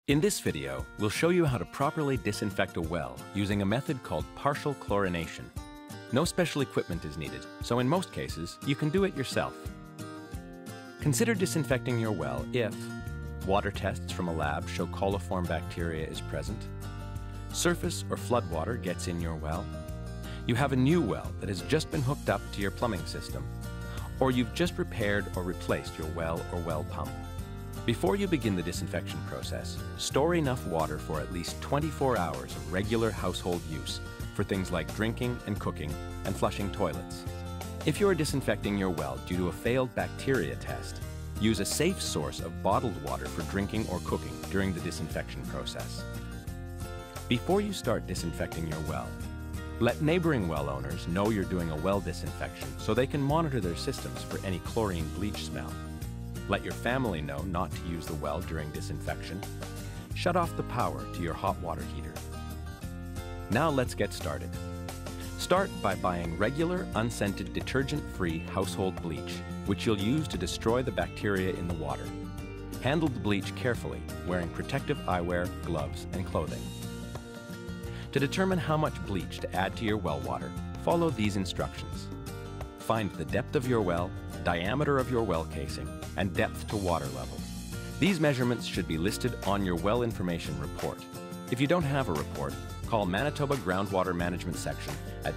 In this video, we'll show you how to properly disinfect a well using a method called partial chlorination. No special equipment is needed, so in most cases, you can do it yourself. Consider disinfecting your well if water tests from a lab show coliform bacteria is present, surface or floodwater gets in your well, you have a new well that has just been hooked up to your plumbing system, or you've just repaired or replaced your well or well pump. Before you begin the disinfection process, store enough water for at least 24 hours of regular household use for things like drinking and cooking and flushing toilets. If you are disinfecting your well due to a failed bacteria test, use a safe source of bottled water for drinking or cooking during the disinfection process. Before you start disinfecting your well, let neighboring well owners know you're doing a well disinfection so they can monitor their systems for any chlorine bleach smell. Let your family know not to use the well during disinfection. Shut off the power to your hot water heater. Now let's get started. Start by buying regular, unscented, detergent-free household bleach, which you'll use to destroy the bacteria in the water. Handle the bleach carefully, wearing protective eyewear, gloves, and clothing. To determine how much bleach to add to your well water, follow these instructions. Find the depth of your well, diameter of your well casing, and depth to water level. These measurements should be listed on your well information report. If you don't have a report, call Manitoba Groundwater Management Section at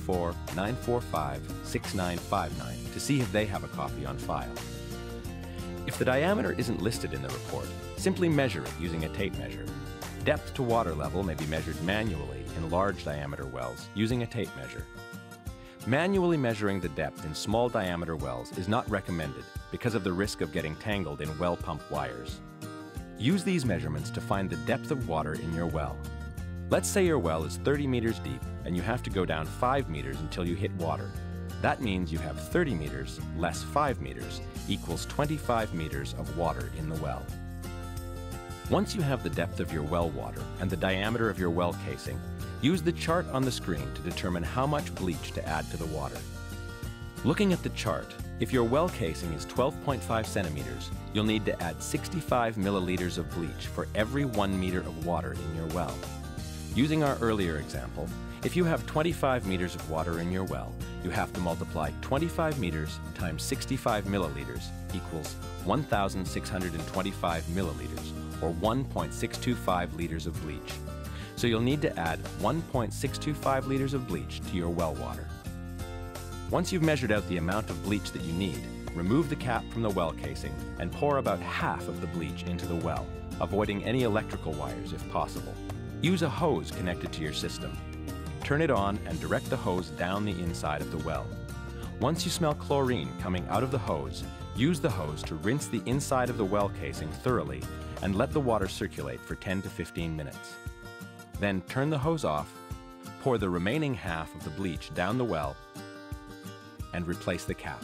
204-945-6959 to see if they have a copy on file. If the diameter isn't listed in the report, simply measure it using a tape measure. Depth to water level may be measured manually in large diameter wells using a tape measure. Manually measuring the depth in small diameter wells is not recommended because of the risk of getting tangled in well pump wires. Use these measurements to find the depth of water in your well. Let's say your well is 30 meters deep and you have to go down 5 meters until you hit water. That means you have 30 meters less 5 meters equals 25 meters of water in the well. Once you have the depth of your well water and the diameter of your well casing, use the chart on the screen to determine how much bleach to add to the water. Looking at the chart, if your well casing is 12.5 centimeters, you'll need to add 65 milliliters of bleach for every 1 meter of water in your well. Using our earlier example, if you have 25 meters of water in your well, you have to multiply 25 meters times 65 milliliters equals 1,625 milliliters, or 1.625 liters of bleach. So you'll need to add 1.625 liters of bleach to your well water. Once you've measured out the amount of bleach that you need, remove the cap from the well casing and pour about half of the bleach into the well, avoiding any electrical wires if possible. Use a hose connected to your system. Turn it on and direct the hose down the inside of the well. Once you smell chlorine coming out of the hose, use the hose to rinse the inside of the well casing thoroughly and let the water circulate for 10 to 15 minutes. Then turn the hose off, pour the remaining half of the bleach down the well, and replace the cap.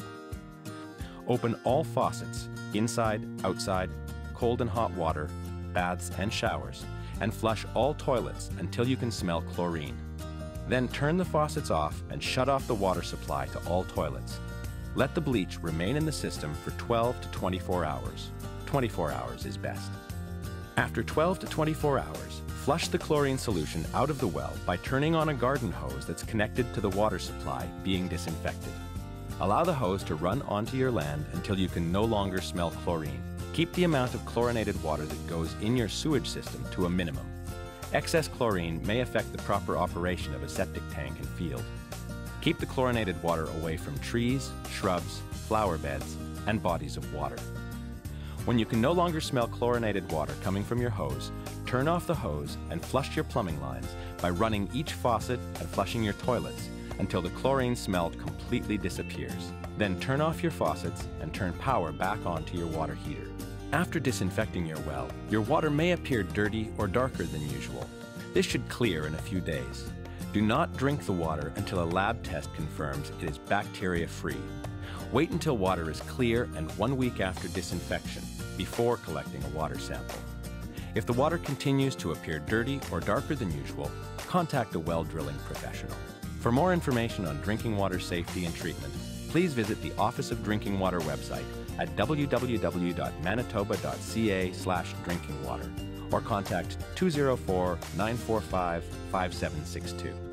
Open all faucets, inside, outside, cold and hot water, baths and showers, and flush all toilets until you can smell chlorine. Then turn the faucets off and shut off the water supply to all toilets. Let the bleach remain in the system for 12 to 24 hours. 24 hours is best. After 12 to 24 hours, flush the chlorine solution out of the well by turning on a garden hose that's connected to the water supply being disinfected. Allow the hose to run onto your land until you can no longer smell chlorine. Keep the amount of chlorinated water that goes in your sewage system to a minimum. Excess chlorine may affect the proper operation of a septic tank and field. Keep the chlorinated water away from trees, shrubs, flower beds, and bodies of water. When you can no longer smell chlorinated water coming from your hose, turn off the hose and flush your plumbing lines by running each faucet and flushing your toilets until the chlorine smell completely disappears. Then turn off your faucets and turn power back on to your water heater. After disinfecting your well, your water may appear dirty or darker than usual. This should clear in a few days. Do not drink the water until a lab test confirms it is bacteria-free. Wait until water is clear and 1 week after disinfection before collecting a water sample. If the water continues to appear dirty or darker than usual, contact a well drilling professional. For more information on drinking water safety and treatment, please visit the Office of Drinking Water website at www.manitoba.ca/drinkingwater or contact 204 945 5762.